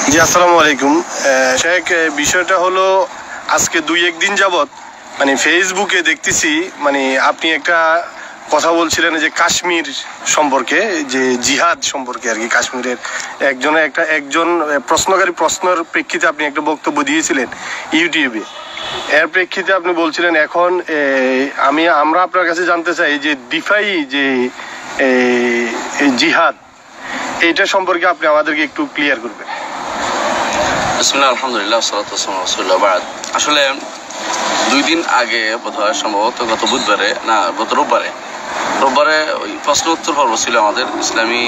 জি আসসালামু আলাইকুম শেখ। বিষয়টা হলো আজকে 2-1 দিন যাবত মানে ফেসবুকে দেখতেছি, মানে আপনি একটা কথা বলছিলেন যে কাশ্মীর সম্পর্কে, যে জিহাদ সম্পর্কে আর কি। কাশ্মীরের একজন প্রশ্নকারী প্রশ্নের প্রেক্ষিতে আপনি একটা বক্তব্য দিয়েছিলেন ইউটিউবে। এর প্রেক্ষিতে আপনি বলছিলেন এখন আমরা আপনার কাছে জানতে চাই যে দিফাই যে জিহাদ, এইটা সম্পর্কে আপনি আমাদেরকে একটু ক্লিয়ার করবেন। বিসমিল্লাহ, আলহামদুলিল্লাহ, সালাতু ওয়াসসালামু আলা রাসূলিল্লাহ। বাদ আসলে 2 দিন আগে বোধহয় সম্ভবত গত রোববারে ওই প্রশ্ন উত্তর পর্ব ছিল আমাদের। ইসলামী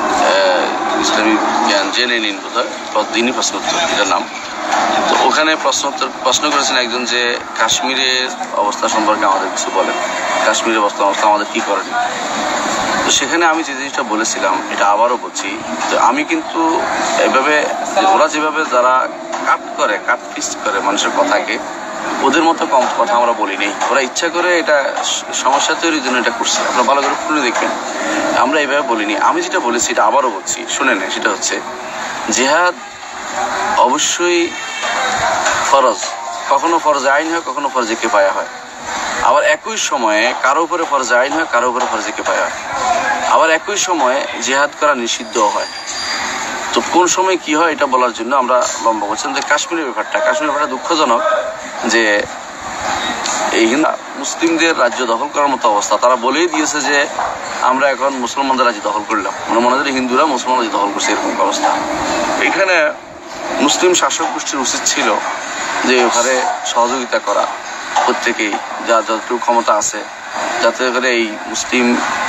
জ্ঞান জেনে নিন বোধহয় দিনই প্রশ্ন উত্তর, এটার নাম। তো ওখানে প্রশ্ন করেছেন একজন যে কাশ্মীরের অবস্থা সম্পর্কে আমাদের কিছু বলেন, কাশ্মীরের অবস্থা আমাদের কি করেনি। তো সেখানে আমি যে জিনিসটা বলেছিলাম এটা আবারও বলছি। তো আমি কিন্তু এভাবে ওরা যেভাবে যারা কাট ফিস্ট করে মানুষের কথাকে, ওদের মতো কম কথা আমরা বলি নেই। ওরা ইচ্ছা করে এটা সমস্যা তৈরির জন্য এটা করছে। আপনারা ভালো করে শুনে দেখবেন, আমরা এইভাবে বলিনি। আমি যেটা বলেছি এটা আবারও বলছি, শুনে নেন। সেটা হচ্ছে জিহাদ অবশ্যই ফরজ, কখনো ফরজে আইন হয়, কখনো ফরজে কিফায়া হয়। আবার একই সময়ে কারো উপরে ফরজে আইন হয়, কারো উপরে ফরজে কিফায়া হয়। আবার একই সময়ে জিহাদ করা নিষিদ্ধ হয়। তো কোন সময় কি হয় এটা বলার জন্য আমরা লম্বা বলছিলাম যে কাশ্মীরের ব্যাপারটা দুঃখজনক যে এই মুসলিমদের রাজ্য দখল করার মতো অবস্থা। তারা বলেই দিয়েছে যে আমরা এখন মুসলমানদের রাজ্য দখল করলাম, মানে মনে হয় হিন্দুরা মুসলমান রাজ্য দখল করছে, এরকম অবস্থা। এখানে মুসলিম শাসক গোষ্ঠীর উচিত ছিল যে ওখানে সহযোগিতা করা, প্রত্যেকেই যার যতটুকু ক্ষমতা আছে, যাতে করে এই মুসলিম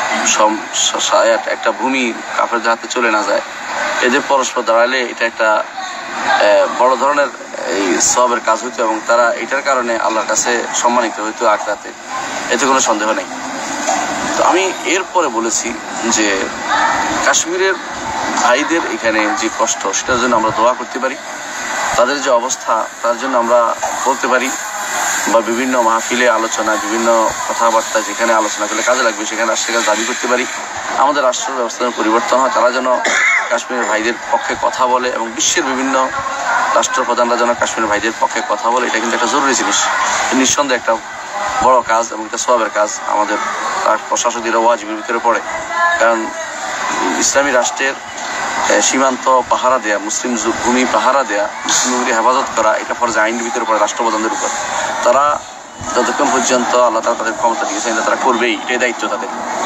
একটা ভূমি কাফেরদের হাতে চলে না যায়। এদের পরস্পর দাঁড়ালে এটা একটা বড় ধরনের এই সওয়াবের কাজ হইতো এবং তারা এটার কারণে আল্লাহর কাছে সম্মানিত হইতো আখিরাতে, এতে কোনো সন্দেহ নেই। তো আমি এরপরে বলেছি যে কাশ্মীরের ভাইদের এখানে যে কষ্ট, সেটার জন্য আমরা দোয়া করতে পারি। তাদের যে অবস্থা তার জন্য আমরা বলতে পারি, বা বিভিন্ন মাহফিলে আলোচনা, বিভিন্ন কথাবার্তা যেখানে আলোচনা করলে কাজে লাগবে সেখানে দাবি করতে পারি আমাদের রাষ্ট্র ব্যবস্থার পরিবর্তন হয়, তারা যেন কাশ্মীরের ভাইদের পক্ষে কথা বলে এবং বিশ্বের বিভিন্ন রাষ্ট্রপ্রধানরা যেন কাশ্মীরের ভাইদের পক্ষে কথা বলে। এটা কিন্তু একটা জরুরি জিনিস, নিঃসন্দেহে একটা বড় কাজ এবং একটা সওয়াবের কাজ। আমাদের প্রশাসকদের ওয়াজিবের ভিতরে পড়ে, কারণ ইসলামী রাষ্ট্রের সীমান্ত পাহারা দেয়া, মুসলিম ভূমি পাহারা দেয়া, মুসলিম ভূমিকে হেফাজত করা, এটা ফরজে আইনের ভিতরে পড়ে রাষ্ট্রপ্রধানদের উপর। তারা যতক্ষণ পর্যন্ত আল্লাহ তাআলা তাদের ক্ষমতা দিয়েছেন তারা করবেই, এটাই দায়িত্ব তাদের।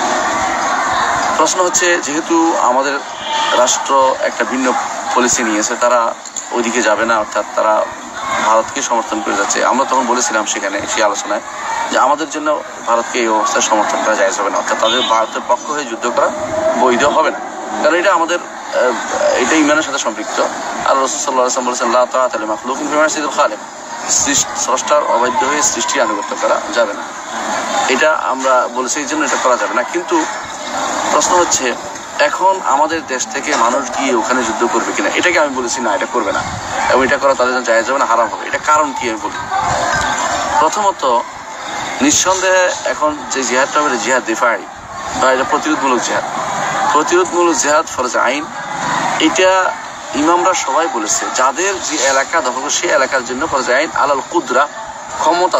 প্রশ্ন হচ্ছে, যেহেতু আমাদের রাষ্ট্র একটা ভিন্ন পলিসি নিয়েছে, তারা ওইদিকে যাবে না, অর্থাৎ তারা ভারতকে সমর্থন করে যাচ্ছে। আমরা তখন বলেছিলাম সেখানে সেই আলোচনায় যে আমাদের জন্য ভারতকে এই অবস্থায় সমর্থন করা জায়েজ হবে না, অর্থাৎ তাদের ভারতের পক্ষ হয়ে যুদ্ধ করা বৈধ হবে না, কারণ এটা আমাদের এটা ইমানের সাথে সম্পৃক্ত। আর রাসূল সাল্লাল্লাহু আলাইহি ওয়াসাল্লাম বলেছেন, লা তাআতা লিমাখলুকিন ফি মা'সিয়াতিল খালিক, স্রষ্টার অবাধ্য হয়ে সৃষ্টির আনুগত্য করা যাবে না। এটা আমরা বলেছি, এই জন্য এটা করা যাবে না। কিন্তু প্রশ্ন হচ্ছে, এখন আমাদের দেশ থেকে মানুষ গিয়ে ওখানে যুদ্ধ করবে কিনা, এটাকে আমি বলেছি না, এটা করবে না এবং এটা করা তাদের জন্য জায়েজ হবে না, হারাম হবে। এটা কারণ কি আমি বলি। প্রথমত, নিঃসন্দেহে এখন যে জিহাদটা হবে জিহাদ দিফাই বা এটা প্রতিরোধমূলক জিহাদ ফরজে আইন। এটা ইমামরা সবাই বলেছে, যাদের যে এলাকা দখল সেই এলাকার জন্য ফরজে আইন আলাল কুদরা, ক্ষমতা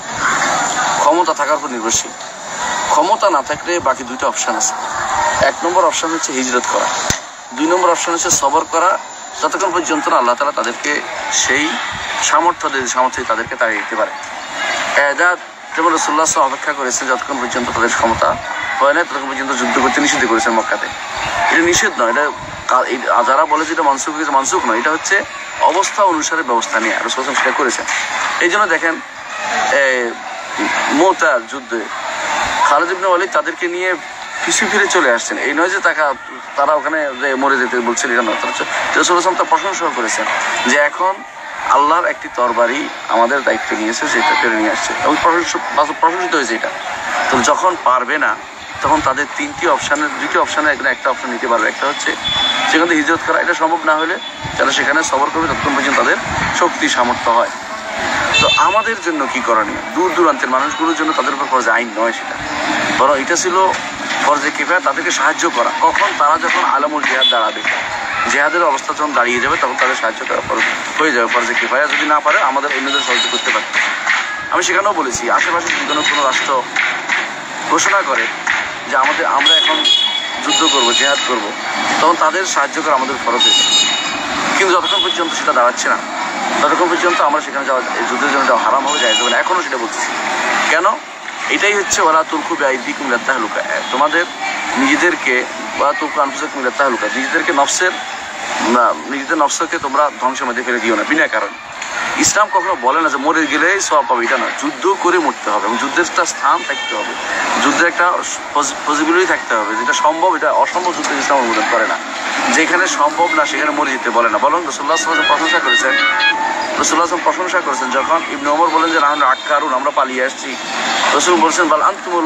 থাকার উপর নির্ভরশীল। ক্ষমতা না থাকলে বাকি 2টা অপশন আছে। 1 নম্বর অপশন হচ্ছে হিজরত করা, 2 নম্বর অপশন হচ্ছে সবর করা, যতক্ষণ পর্যন্ত আল্লাহ তাআলা তাদেরকে সেই সামর্থ্য তাদেরকে তাড়িয়ে দিতে পারে। এদাদ যেমন রাসূলুল্লাহ সাল্লাল্লাহু আলাইহি ওয়াসাল্লাম অপেক্ষা করেছেন যতক্ষণ পর্যন্ত তাদের ক্ষমতা হয় না, ততক্ষণ পর্যন্ত যুদ্ধ করতে নিষিদ্ধ করেছেন মক্কাতে। এটা নিষেধ নয়, এটা যারা বলে যে এটা মানসুখ নয়, এটা হচ্ছে অবস্থা অনুসারে ব্যবস্থা নিয়ে রাসূল সাল্লাল্লাহু আলাইহি ওয়াসাল্লাম সেটা করেছেন। এই জন্য দেখেন মুতার যুদ্ধে খালিদ ইবনে ওয়ালিদ তাদেরকে নিয়ে পিছু ফিরে চলে আসছেন। এই নয় যে তারা ওখানে মরে যেতে বলছেন, এটা নয়। রাসূল সাল্লাল্লাহু আলাইহি ওয়াসাল্লাম তার প্রশংসা করেছেন যে এখন আল্লাহর একটি তরবারি আমাদের দায়িত্ব নিয়েছে, সেটা ফিরে নিয়ে আসছে এবং প্রশংসিত হয়েছে এটা। তো যখন পারবে না, তখন তাদের 2টি অপশানের একটা অপশন নিতে পারবে। একটা হচ্ছে সেখানে হিজরত করা, এটা সম্ভব না হলে তারা সেখানে সবর করবে ততক্ষণ পর্যন্ত তাদের শক্তি সামর্থ্য হয়। তো আমাদের জন্য কি করণীয়? দূর দূরান্তের মানুষগুলোর জন্য তাদের উপর ফরজে আইন নয় সেটা, বরং এটা ছিল ফরজে কিফায়া, তাদেরকে সাহায্য করা। কখন? তারা যখন আলামুল জিহাদ দাঁড়াবে, জেহাদের অবস্থা যখন দাঁড়িয়ে যাবে তখন তাদের সাহায্য করা হয়ে যাবে ফরজে কিফায়া, যদি না পারে আমাদের অন্যদের সহযোগিতা করতে পারে। আমি সেখানেও বলেছি আশেপাশে যদি কোনো রাষ্ট্র ঘোষণা করে যে আমরা এখন যুদ্ধ করব, জেহাদ করব, তখন তাদের সাহায্য করা আমাদের ফরজ হয়ে যাবে। কিন্তু যতক্ষণ পর্যন্ত সেটা দাঁড়াচ্ছে না ততক্ষণ পর্যন্ত আমরা সেখানে যাওয়া, এই যুদ্ধের জন্য যাওয়া হারাম হবে, জায়েজ হবে না। এখনও সেটা বলতেছি কেন, এটাই হচ্ছে ওয়ালা তুলকু বিআইদিকুম ইলা তাহলুকা, তোমাদের নিজেদেরকে ওয়ালা তুলকু আনফুসাকুম ইলা তাহলুকা, নিজেদের নফসকে তোমরা ধ্বংসের মধ্যে ফেলে দিও না বিনা কারণ। ইসলাম কখনো বলে না যে মরে গেলেই সওয়াব পাবে, এটা না, যুদ্ধ করে মরতে হবে এবং যুদ্ধের একটা স্থান থাকতে হবে, যুদ্ধের একটা পসিবিলিটি থাকতে হবে, যেটা সম্ভব, এটা অসম্ভব যুদ্ধ ইসলাম অনুমোদন করে না। যেখানে সম্ভব না সেখানে মরে যেতে বলে না, বরং রাসূলুল্লাহ সাল্লাল্লাহু আলাইহি ওয়াসাল্লাম প্রশংসা করেছেন যখন ইবনে ওমর বলেন যে নাহনু আক্কারুন, আমরা পালিয়ে আসছি, রাসূল বলছেন বাল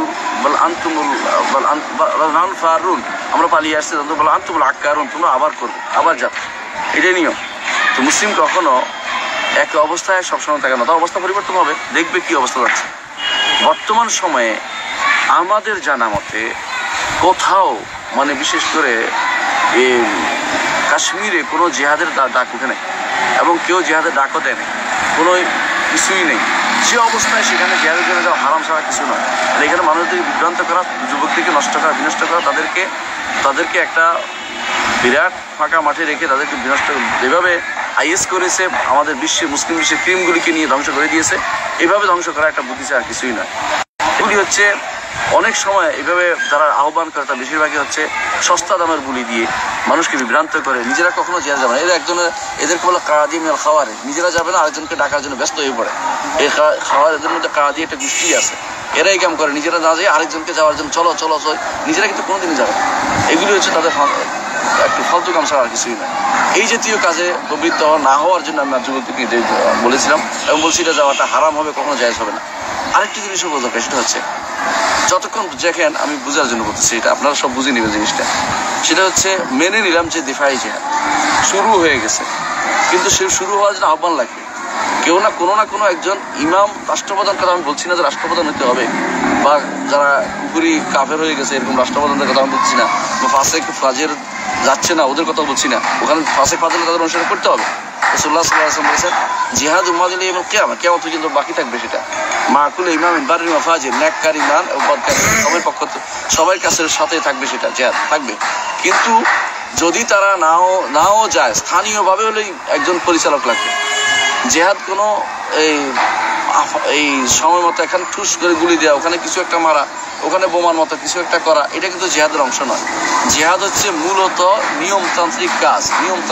নাহনু ফারুন, আমরা পালিয়ে আসছি, বাল আনতুমুল আক্কারুন, তোমরা আবার করবে, আবার যাবে, এটাই নিয়ম। তো মুসলিম কখনো এক অবস্থায় সবসময় থাকে না, তার অবস্থা পরিবর্তন হবে, দেখবে কি অবস্থা যাচ্ছে। বর্তমান সময়ে আমাদের জানা মতে কোথাও মানে বিশেষ করে কাশ্মীরে কোনো জেহাদের ডাক উঠে নেই এবং কেউ জেহাদের ডাকও দেয় নেই, কোনো কিছুই নেই। সে অবস্থায় সেখানে জেহাদের জন্য যাওয়া হারাম ছাড়া কিছু নয়। আর এখানে মানুষদেরকে বিভ্রান্ত করা, যুবকদেরকে নষ্ট করা, বিনষ্ট করা, তাদেরকে একটা বিরাট ফাঁকা মাঠে রেখে তাদেরকে বিনষ্ট, যেভাবে আইএস করেছে আমাদের মুসলিম বিশ্বের ক্রিমগুলিকে নিয়ে ধ্বংস করে দিয়েছে, এভাবে ধ্বংস করা একটা বুদ্ধি ছাড়া কিছুই নয়। এগুলি হচ্ছে অনেক সময় এভাবে যারা আহ্বান করে তার বেশিরভাগই হচ্ছে সস্তা দামের বুলি দিয়ে মানুষকে বিভ্রান্ত করে, নিজেরা কখনো জেহাদ যাবে না। এদেরকে বলে কাদি মিনাল খাওয়ারে, নিজেরা যাবে না, আরেকজনকে ডাকার জন্য ব্যস্ত হয়ে পড়ে। এই খাওয়ার এদের মধ্যে কাদি একটা গোষ্ঠী আছে, এরা এই কাম করে, নিজেরা না যায় আরেকজনকে যাওয়ার জন্য চলো, নিজেরা কিন্তু কোনোদিনই যাবে না। এগুলি হচ্ছে তাদের একটু ফালতু কাম ছাড়া আর কিছুই নয়। এই জাতীয় কাজে প্রবৃত্ত না হওয়ার জন্য আমরা যুবকদেরকে বলেছিলাম এবং বলছি এটা যাওয়াটা হারাম হবে, কখনো জায়েজ হবে না। আরেকটি জিনিসও বোঝা দরকার, সেটা হচ্ছে যতক্ষণ দেখেন, আমি বুঝার জন্য বলতেছি, এটা আপনারা সব বুঝে নেবেন জিনিসটা, সেটা হচ্ছে মেনে নিলাম যে দিফাই জিহাদ শুরু হয়ে গেছে, কিন্তু সে শুরু হওয়ার জন্য আহ্বান লাগবে। কেউ না কোনো একজন ইমাম, রাষ্ট্রপ্রধান কথা আমি বলছি না যে রাষ্ট্রপ্রধান হতে হবে, বা যারা কুকুরি কাফের হয়ে গেছে এরকম রাষ্ট্রপ্রধানদের কথা আমি বলছি না, বা ফাসেক ফাজের যাচ্ছে না ওদের কথা বলছি না, ওখানে ফাসেক ফাজের তাদের অনুসরণ করতে হবে। রাসূলুল্লাহ সাল্লাল্লাহু আলাইহি ওয়াসাল্লাম বলেছেন জিহাদ উম্মাতুল ইয়াউমিল কিয়ামা, কিয়ামত পর্যন্ত বাকি থাকবে সেটা। মাকুল ইমাম বাররি ওয়া ফাজির, নেককার ইমান ও বদকার সবার পক্ষ সবার কাছে সাথে থাকবে, সেটা জিহাদ থাকবে। কিন্তু যদি তারা নাও যায়, স্থানীয়ভাবে হলেই একজন পরিচালক লাগবে। জিহাদ কোনো এই সময় মতো এখানে ঠুস করে গুলি দেওয়া, ওখানে কিছু একটা মারা, ওখানে বোমার মতো কিছু একটা করা, এটা কিন্তু জিহাদের অংশ নয়। জিহাদ হচ্ছে মূলত নিয়মতান্ত্রিক কাজ।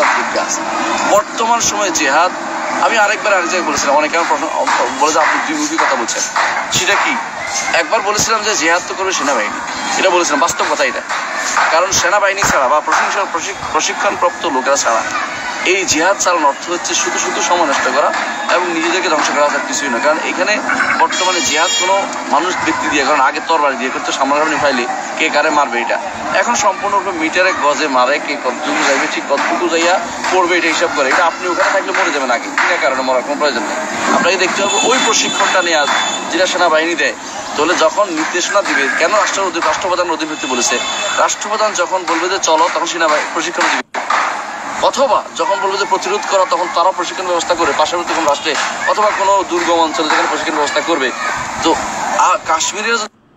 বর্তমান সময়ে জিহাদ, আমি আরেক জায়গায় বলেছিলাম, অনেকে আমার প্রশ্ন বলে যে আপনি দ্বিমুখী কথা বলছেন, সেটা কি? একবার বলেছিলাম যে জিহাদ তো করবে সেনাবাহিনী, এটা বলেছিলাম, বাস্তব কথা এটা। কারণ সেনাবাহিনী ছাড়া বা প্রশিক্ষণপ্রাপ্ত লোকেরা ছাড়া এই জিহাদ চালানোর অর্থ হচ্ছে শুধু সময় নষ্ট করা এবং নিজেদেরকে ধ্বংস করা, তার কিছুই নয়। কারণ এখানে বর্তমানে জিহাদ কোনো মানুষ ব্যক্তি দিয়ে, কারণ আগে তরবারি দিয়ে করতে, সামনাসামনি ফাইলে কে কারে মারবে, এটা এখন সম্পূর্ণরূপে মিটারে গজে মারে, কে কতটুকু যাইবে, ঠিক কতটুকু যাইয়া পড়বে, এটা হিসাব করে। এটা আপনি ওখানে থাকলে মরে যাবেন আগে, বিনা কারণে মরার কোনো প্রয়োজন নেই। আপনাকে দেখতে হবে ওই প্রশিক্ষণটা নেওয়া যেটা সেনাবাহিনী দেয়। তাহলে যখন নির্দেশনা দিবে, কেন রাষ্ট্রপ্রধান অধীন হতে বলেছে, রাষ্ট্রপ্রধান যখন বলবে যে চলো, তখন সেনাবাহিনী প্রশিক্ষণ দিবে, অথবা যখন বলবে যে প্রতিরোধ করা, তখন তারা প্রশিক্ষণ ব্যবস্থা করে পার্শ্ববর্তী কোনো রাষ্ট্রে অথবা কোনো দুর্গম অঞ্চলে যেখানে প্রশিক্ষণ ব্যবস্থা করবে। তো কাশ্মীরের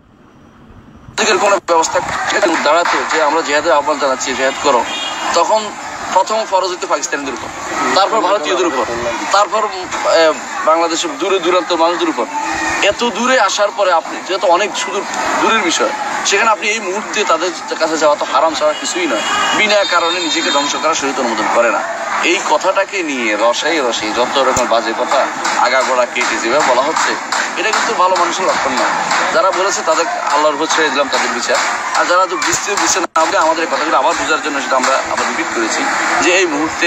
কোনো ব্যবস্থা দাঁড়াতো যে আমরা জিহাদের আহ্বান জানাচ্ছি, জিহাদ করো, তখন প্রথম ফরজ হইতো পাকিস্তানিদের উপর, তারপর ভারতীয়দের উপর, তারপর বাংলাদেশের দূরান্ত মানুষদের উপর। এত দূরে আসার পরে আপনি যেহেতু অনেক দূরের বিষয়, সেখানে আপনি এই মুহূর্তে তাদের কাছে যাওয়া তো হারাম ছাড়া কিছুই নয়। বিনা কারণে নিজেকে ধ্বংস করা শরীয়ত অনুমোদন করে না। এই কথাটাকে নিয়ে রসাই যত রকম বাজে কথা আগাগোড়া কেটে যেভাবে বলা হচ্ছে, এটা কিন্তু ভালো মানুষের লক্ষণ না। যারা বলেছে তাদের আল্লাহর উপর ছেড়ে দিলাম তাদের বিচার, আর যারা তো বুঝতে না হবে, আমাদের এই কথাগুলো আবার বোঝার জন্য সেটা আমরা আবার রিপিট করেছি যে এই মুহূর্তে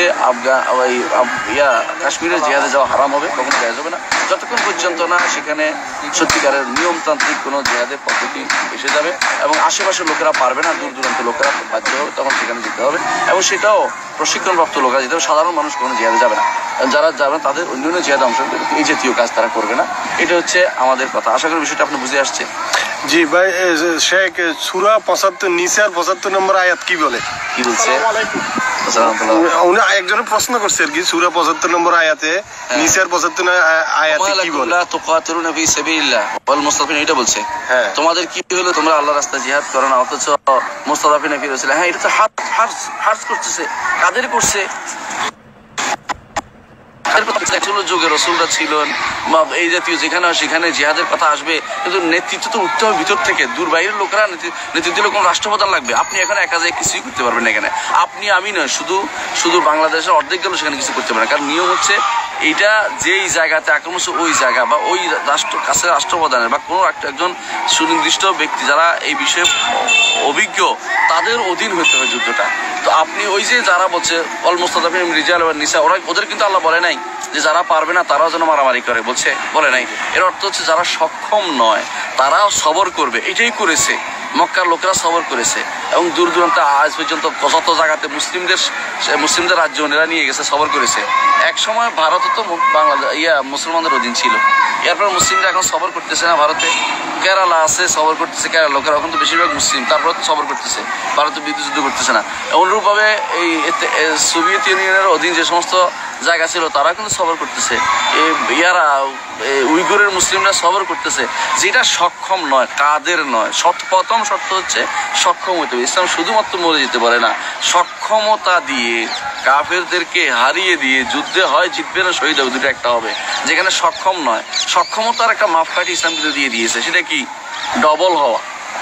কাশ্মীরের জিহাদে যাওয়া হারাম হবে, কখনো জায়েজ হবে না, যতক্ষণ পর্যন্ত না সেখানে সত্যিকারের নিয়মতান্ত্রিক কোনো জিহাদের পদ্ধতি এসে যাবে এবং আশেপাশের লোকেরা পারবে না, দূর দূরান্ত লোকেরা বাধ্য হবে, তখন সেখানে যেতে হবে। এবং সেটাও প্রশিক্ষণপ্রাপ্ত লোকেরা যেতে হবে, সাধারণ মানুষ কোনো জিহাদে যাবে না। যারা যাবে তাদের অন্যান্য জিহাদে অংশ এই জাতীয় কাজ তারা করবে না। এটা হচ্ছে আমাদের কথা। আশা করি বিষয়টা আপনি বুঝে আসছে। জি ভাই, শেখ সূরা 75 নিসার 75 নম্বর আয়াত কি বলে? কি বলছে? উনি একজনে প্রশ্ন করছে আর কি, সূরা 75 নম্বর আয়াতে নিসার 75 আয়াতে কি বলে? লা তুকাতিলুনা ফি সাবিলিল্লাহ ওয়াল মুস্তাফিন, এটা বলছে। হ্যাঁ, তোমাদের কি হলো, তোমরা আল্লাহর রাস্তায় জিহাদ করো না, অথচ মুস্তাফিনা ফি রাসূলিল্লাহ। হ্যাঁ, এটা তো হার্স করতেছে। কাদের করছে? যুগে রসুলরা ছিলেন বা এই জাতীয় যেখানে সেখানে জিহাদের কথা আসবে, কিন্তু নেতৃত্ব তো উঠতে হবে ভিতর থেকে। দূর বাইরের লোকেরা নেতৃত্ব দিলে কোন রাষ্ট্রপ্রধান লাগবে? আপনি এখানে একা যায় কিছুই করতে পারবেন না। এখানে আপনি আমি নয়, শুধু বাংলাদেশের অর্ধেক গেলেও সেখানে কিছু করতে পারেন না। কারণ নিয়ম হচ্ছে এইটা, যেই জায়গাতে আক্রমণ হচ্ছে ওই জায়গা বা ওই কাছে রাষ্ট্রপ্রধানের বা কোনো একজন সুনির্দিষ্ট ব্যক্তি যারা এই বিষয়ে অভিজ্ঞ, তাদের অধীন হতে হয় যুদ্ধটা। তো আপনি ওই যে যারা বলছে অল মুস্তাফিন রিজাল নিসা, ওদের কিন্তু আল্লাহ বলে নাই যে যারা পারবে না তারাও যেন মারামারি করে, বলে নাই। এর অর্থ হচ্ছে যারা সক্ষম নয় তারাও সবর করবে, এটাই করেছে। মক্কার লোকেরা সবর করেছে এবং দূর দূরান্তে আজ পর্যন্ত যত জায়গাতে মুসলিমদের রাজ্য এরা নিয়ে গেছে, সবর করেছে। এক সময় ভারত তো বাংলাদেশ মুসলমানদের অধীন ছিল, এরপর মুসলিমরা এখন সবর করতেছে না। ভারতে কেরালা আছে, সবর করতেছে। কেরালা লোকেরা এখন তো বেশিরভাগ মুসলিম, তারপর সবর করতেছে, ভারতে বিদ্যুৎ যুদ্ধ করতেছে না। অনুরূপভাবে এই সোভিয়েত ইউনিয়নের অধীন যে সমস্ত জায়গা ছিল তারা কিন্তু সবর করতেছে। উইগুরের মুসলিমরা সবর করতেছে। যেটা সক্ষম নয়, কাদের নয়, প্রথম শর্ত হচ্ছে সক্ষম হইতে হবে। ইসলাম শুধুমাত্র মরে যেতে পারে না, সক্ষমতা দিয়ে কাফেরদেরকে হারিয়ে দিয়ে যুদ্ধে হয় জিতবে না শহীদ হবে, দুটো একটা হবে। যেখানে সক্ষম নয়, সক্ষমতার একটা মাপকাঠি ইসলাম কিন্তু দিয়ে দিয়েছে। সেটা কি? ডবল হওয়া।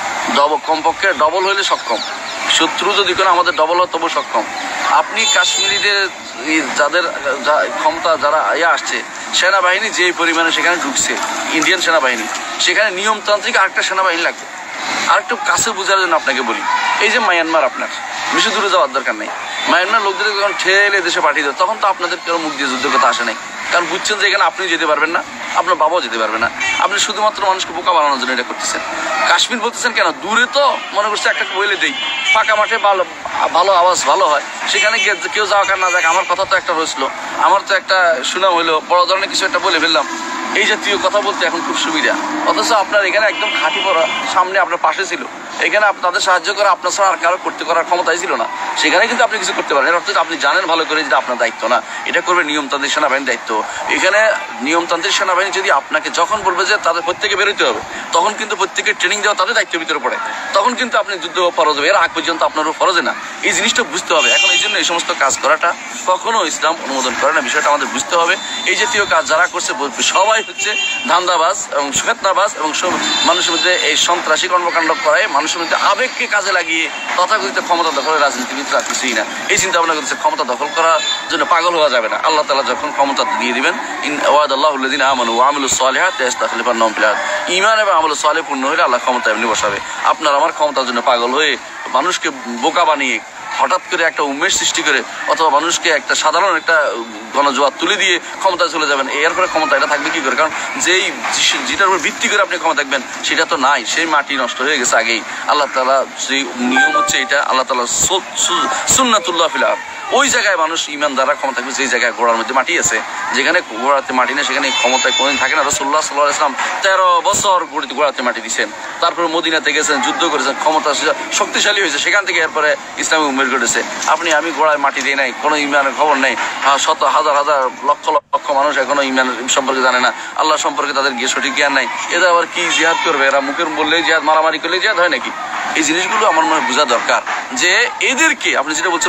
কমপক্ষে ডবল হইলে সক্ষম। শত্রু যদি কোনো আমাদের ডবল হয় তবু সক্ষম। আপনি কাশ্মীরিদের যাদের ক্ষমতা যারা আসছে, সেনাবাহিনী যেই পরিমাণে সেখানে ঢুকছে, ইন্ডিয়ান সেনাবাহিনী, সেখানে নিয়মতান্ত্রিক আরেকটা সেনাবাহিনী লাগবে। আরেকটু কাছে বোঝার জন্য আপনাকে বলি, এই যে মায়ানমার, আপনার বেশি দূরে যাওয়ার দরকার নেই। মায়ানমার লোকদের যখন ঠেলে দেশে পাঠিয়ে দেয়, তখন তো আপনাদের কেউ মুখ দিয়ে যুদ্ধের কথা আসে নাই। কারণ বুঝছেন যে এখানে আপনি যেতে পারবেন না, আপনার বাবাও যেতে পারবে না। আপনি শুধুমাত্র মানুষকে বোকা বানানোর জন্য এটা করতেছেন। কাশ্মীর বলতেছেন কেন? দূরে তো মনে করছে একটা বলে দেই, ফাঁকা মাঠে ভালো আওয়াজ ভালো হয়, সেখানে গিয়ে কেউ যাওয়া কার না যাক, আমার কথা তো একটা রয়েছিল, আমার তো একটা সুনাম হইলো, বড় ধরনের কিছু একটা বলে ফেললাম, এই জাতীয় কথা বলতে এখন খুব সুবিধা। অথচ আপনার এখানে একদম খাঁটি পড়া সামনে আপনার পাশে ছিল, এখানে তাদের সাহায্য করা আপনার ছাড়া আর কারো করতে করার ক্ষমতাই ছিল না। সেখানে কিন্তু আপনি কিছু করতে পারেন। এর অর্থ আপনি জানেন ভালো করে যেটা আপনার দায়িত্ব না, এটা করবে নিয়মতান্ত্রিক সেনাবাহিনীর দায়িত্ব। এখানে নিয়মতান্ত্রিক সেনাবাহিনী যদি আপনাকে যখন বলবে যে তাদের প্রত্যেকে বেরোতে হবে, তখন কিন্তু প্রত্যেকে ট্রেনিং দেওয়া তাদের দায়িত্বের ভিতরে পড়ে, তখন কিন্তু আপনি যুদ্ধ ফরজ হবে। এর আগ পর্যন্ত আপনারও ফরজে না, এই জিনিসটা বুঝতে হবে। এখন এই জন্য এই সমস্ত কাজ করাটা কখনো ইসলাম অনুমোদন করে না, বিষয়টা আমাদের বুঝতে হবে। এই জাতীয় কাজ যারা করছে সবাই হচ্ছে ধান্দাবাজ এবং ফেতনাবাজ এবং মানুষের মধ্যে এই সন্ত্রাসী কর্মকাণ্ড করায়, মানুষের মধ্যে আবেগকে কাজে লাগিয়ে তথাকথিত ক্ষমতা দখলের রাজনীতিবিদরা কিছুই না। এই চিন্তা ভাবনা করছে ক্ষমতা দখল করার জন্য পাগল হওয়া যাবে না। আল্লাহ তাআলা যখন ক্ষমতা দিয়ে দিবেন, ওয়াদাল্লাহুল্লাযিনা আমানু ওয়া আমিলুস সালিহাতি লায়াস্তাখলিফান্নাহুম ফিল আরদ, ঈমান এবং আমল সালেহ পূর্ণ হলে আল্লাহ ক্ষমতা এমনি বসাবে। আপনার আমার ক্ষমতার জন্য পাগল হয়ে মানুষকে বোকা বানিয়ে হঠাৎ করে একটা উন্মেষ সৃষ্টি করে অথবা মানুষকে একটা সাধারণ একটা গণজোয়ার তুলে দিয়ে ক্ষমতায় চলে যাবেন, এরপরে ক্ষমতা এটা থাকবে কি করে? কারণ যেটার উপর ভিত্তি করে আপনি ক্ষমতা থাকবেন সেটা তো নাই, সেই মাটি নষ্ট হয়ে গেছে আগেই। আল্লাহ তাআলা যে নিয়ম হচ্ছে এটা, আল্লাহ তাআলা সুন্নাতুল্লাহ ফিল আরদ, ওই জায়গায় মানুষ ইমানদাররা ক্ষমতা থাকবে যেই জায়গায় গোড়ার মধ্যে মাটি আছে। যেখানে গোড়াতে মাটি নেই সেখানে ক্ষমতায় কোনোদিন থাকে না। রাসূলুল্লাহ সাল্লাল্লাহু আলাইহি ওয়াসাল্লাম 13 বছর গোড়াতে মাটি দিয়েছেন, তারপরে মদিনাতে গেছেন, যুদ্ধ করেছেন, ক্ষমতা শক্তিশালী হয়েছে, সেখান থেকে এরপরে ইসলামী উম্মের ঘটেছে। আপনি আমি গোড়ায় মাটি দিয়ে নাই, কোনো ইমানের খবর নেই, শত হাজার হাজার লক্ষ লক্ষ মানুষ এখনো ইমান সম্পর্কে জানে না, আল্লাহ সম্পর্কে তাদের গিয়ে সঠিক জ্ঞান নাই। এরা আবার কি জিহাদ করবে? এরা মুখের বললেই জিহাদ, মারামারি করলেই জিহাদ হয় নাকি? এই জিনিসগুলো আমার মনে বোঝা দরকার যে এদেরকে আপনি যেটা বলছেন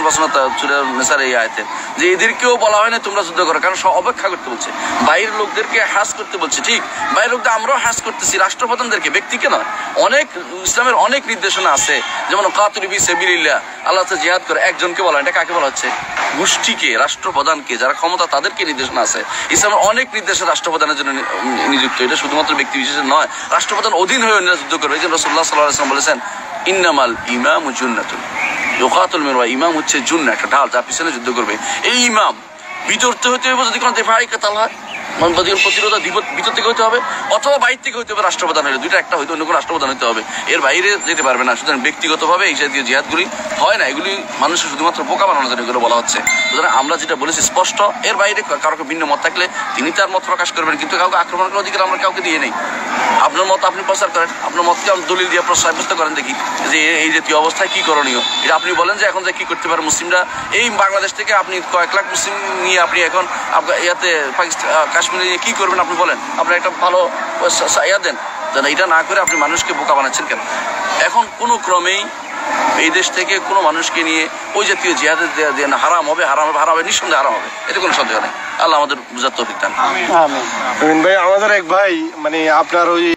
এই আয়াতে, যে এদেরকেও বলা হয় না তোমরা যুদ্ধ করো, কারণ অপেক্ষা করতে বলছে, বাইরের লোকদেরকে হ্রাস করতে বলছে। ঠিক, বাইরের লোকদের আমরাও হ্রাস করতেছি, রাষ্ট্রপ্রধানদেরকে, ব্যক্তিকে নয়। অনেক ইসলামের অনেক নির্দেশনা আছে, যেমন কাতিলু ফি সাবিলিল্লাহ, আল্লাহ তাআলা জিহাদ করে, একজনকে বলা হয়, এটা কাকে বলা হচ্ছে? গোষ্ঠীকে, রাষ্ট্রপ্রধানকে, যারা ক্ষমতা তাদেরকে নির্দেশনা আছে। ইসলামের অনেক নির্দেশনা রাষ্ট্রপ্রধানের জন্য নিযুক্ত, এটা শুধুমাত্র ব্যক্তি বিশেষের নয়, রাষ্ট্রপ্রধান অধীন হয়ে অন্যরা যুদ্ধ করবে। এই জন্য রাসূলুল্লাহ সাল্লাল্লাহু আলাইহি ওয়াসাল্লাম বলেছেন, ইন্নামাল ইমামু জুন্নাতুন ইউকাতুল মিনহা, ইমাম হচ্ছে জুন্না, একটা ঢাল, যার পিছনে যুদ্ধ করবে। এই ইমাম বিতর্ক হতে হবে যদি কোনো দেফাই কাতাল হয়, প্রতিরোধ ভিতর থেকে হইতে হবে অথবা বাইরে থেকে হইতে হবে রাষ্ট্রপ্রধান হলে, দুইটা একটা হইতে অন্য কোনো রাষ্ট্রপ্রধান হইতে হবে, এর বাইরে যেতে পারবে না। সুতরাং ব্যক্তিগতভাবে এই জাতীয় জিহাদগুলি হয় না, এগুলি মানুষের শুধুমাত্র বোকা বানানোর জন্য এগুলো বলা হচ্ছে। সুতরাং আমরা যেটা বলেছি স্পষ্ট, এর বাইরে কারোকে ভিন্ন মত থাকলে তিনি তার মত প্রকাশ করবেন, কিন্তু কাউকে আক্রমণ করার অধিকার আমরা কাউকে দিয়ে নেই। আপনার মত আপনি প্রচার করেন, আপনার মতকে দলিল দিয়ে সাব্যস্ত করেন, দেখি যে এই জাতীয় অবস্থায় কি করণীয়। এটা আপনি বলেন যে এখন যে কি করতে পারে মুসলিমরা, এই বাংলাদেশ থেকে আপনি কয়েক লাখ মুসলিম নিয়ে আপনি এখন ইয়াতে পাকিস্তান কাশ্মীরে নিয়ে কি করবেন আপনি বলেন, আপনি একটা ভালো ইয়া দেন। এটা না করে আপনি মানুষকে বোকা বানাচ্ছেন কেন? এখন কোনো ক্রমেই এই দেশ থেকে কোনো মানুষকে নিয়ে ওই জাতীয় জিহাদের দেন হারাম হবে, নিঃসন্দেহে হারাম হবে, এতে কোনো সন্দেহ নেই। আল্লাহ আমাদের বুঝার তৌফিক দান। আমিন ভাই, আমাদের এক ভাই মানে আপনার ওই